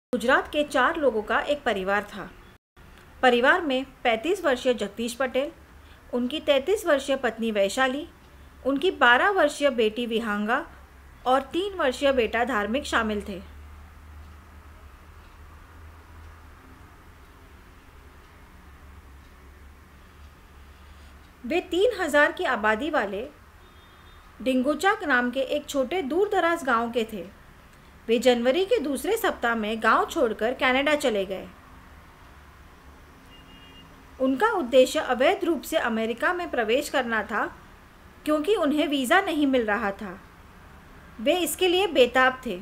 गुजरात के 4 लोगों का एक परिवार था। परिवार में 35 वर्षीय जगदीश पटेल, उनकी 33 वर्षीय पत्नी वैशाली, उनकी 12 वर्षीय बेटी विहांगा और 3 वर्षीय बेटा धार्मिक शामिल थे। वे 3000 की आबादी वाले डिंगोचा नाम के एक छोटे दूर दराज गांव के थे। वे जनवरी के दूसरे सप्ताह में गांव छोड़कर कनाडा चले गए। उनका उद्देश्य अवैध रूप से अमेरिका में प्रवेश करना था, क्योंकि उन्हें वीज़ा नहीं मिल रहा था। वे इसके लिए बेताब थे।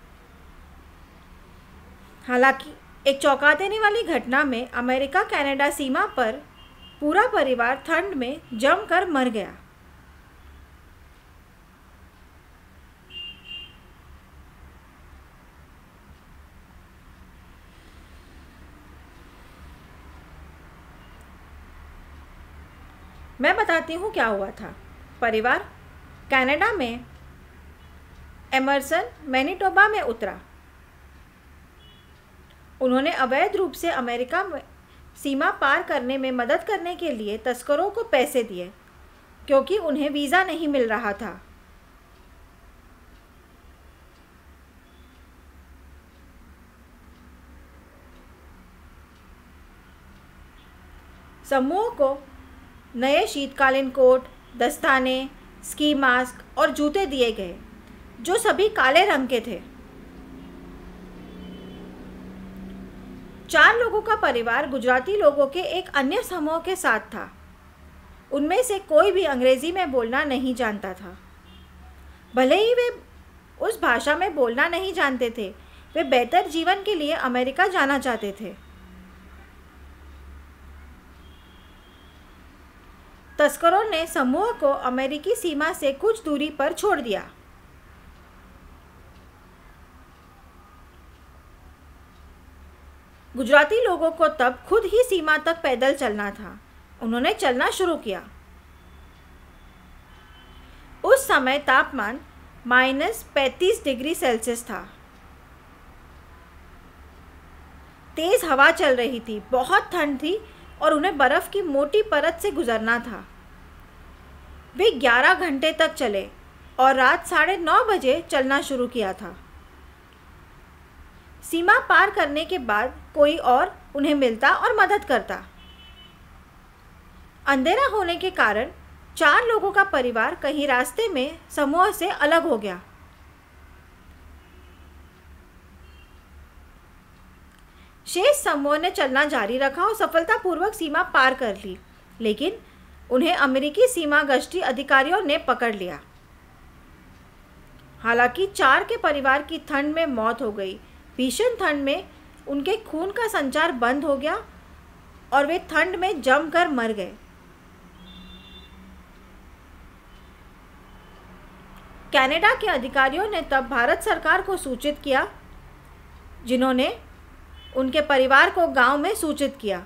हालांकि एक चौंका देने वाली घटना में अमेरिका कनाडा सीमा पर पूरा परिवार ठंड में जमकर मर गया। मैं बताती हूँ क्या हुआ था। परिवार कनाडा में एमर्सन, मैनिटोबा में उतरा। उन्होंने अवैध रूप से अमेरिका में सीमा पार करने में मदद करने के लिए तस्करों को पैसे दिए, क्योंकि उन्हें वीज़ा नहीं मिल रहा था। समूह को नए शीतकालीन कोट, दस्ताने, स्की मास्क और जूते दिए गए, जो सभी काले रंग के थे। 4 लोगों का परिवार गुजराती लोगों के एक अन्य समूह के साथ था। उनमें से कोई भी अंग्रेजी में बोलना नहीं जानता था। भले ही वे उस भाषा में बोलना नहीं जानते थे, वे बेहतर जीवन के लिए अमेरिका जाना चाहते थे। तस्करों ने समूह को अमेरिकी सीमा से कुछ दूरी पर छोड़ दिया। गुजराती लोगों को तब खुद ही सीमा तक पैदल चलना था। उन्होंने चलना शुरू किया। उस समय तापमान -35 डिग्री सेल्सियस था। तेज हवा चल रही थी, बहुत ठंड थी और उन्हें बर्फ की मोटी परत से गुजरना था। वे 11 घंटे तक चले और रात 9:30 बजे चलना शुरू किया था। सीमा पार करने के बाद कोई और उन्हें मिलता और मदद करता। अंधेरा होने के कारण 4 लोगों का परिवार कहीं रास्ते में समूह से अलग हो गया। शेष समूह ने चलना जारी रखा और सफलतापूर्वक सीमा पार कर ली, लेकिन उन्हें अमेरिकी सीमा गश्ती अधिकारियों ने पकड़ लिया। हालांकि 4 के परिवार की ठंड में मौत हो गई। भीषण ठंड में उनके खून का संचार बंद हो गया और वे ठंड में जमकर मर गए। कनाडा के अधिकारियों ने तब भारत सरकार को सूचित किया, जिन्होंने उनके परिवार को गांव में सूचित किया।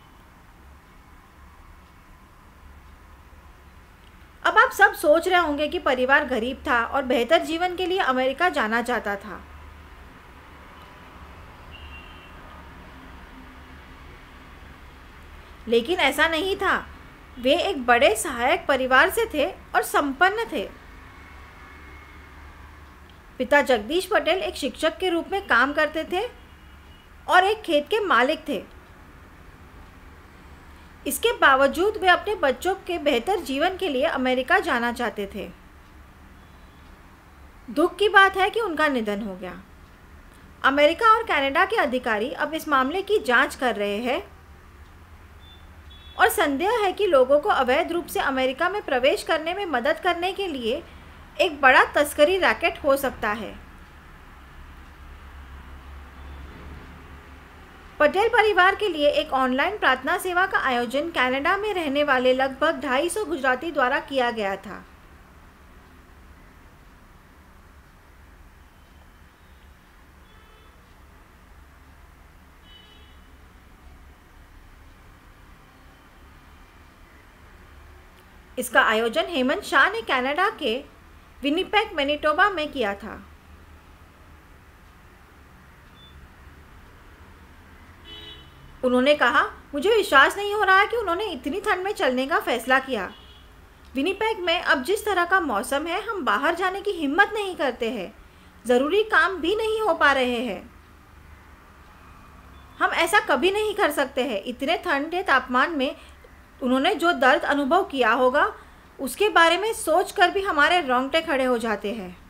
अब आप सब सोच रहे होंगे कि परिवार गरीब था और बेहतर जीवन के लिए अमेरिका जाना चाहता था। लेकिन ऐसा नहीं था। वे एक बड़े सहायक परिवार से थे और संपन्न थे। पिता जगदीश पटेल एक शिक्षक के रूप में काम करते थे और एक खेत के मालिक थे। इसके बावजूद वे अपने बच्चों के बेहतर जीवन के लिए अमेरिका जाना चाहते थे। दुख की बात है कि उनका निधन हो गया। अमेरिका और कनाडा के अधिकारी अब इस मामले की जांच कर रहे हैं और संदेह है कि लोगों को अवैध रूप से अमेरिका में प्रवेश करने में मदद करने के लिए एक बड़ा तस्करी रैकेट हो सकता है। पटेल परिवार के लिए एक ऑनलाइन प्रार्थना सेवा का आयोजन कनाडा में रहने वाले लगभग 250 गुजराती द्वारा किया गया था। इसका आयोजन हेमंत शाह ने कनाडा के विनिपेग मैनिटोबा में किया था। उन्होंने कहा, मुझे विश्वास नहीं हो रहा कि उन्होंने इतनी ठंड में चलने का फैसला किया। विनिपेग में अब जिस तरह का मौसम है, हम बाहर जाने की हिम्मत नहीं करते हैं, ज़रूरी काम भी नहीं हो पा रहे हैं। हम ऐसा कभी नहीं कर सकते हैं। इतने ठंडे तापमान में उन्होंने जो दर्द अनुभव किया होगा, उसके बारे में सोचकर भी हमारे रोंगटे खड़े हो जाते हैं।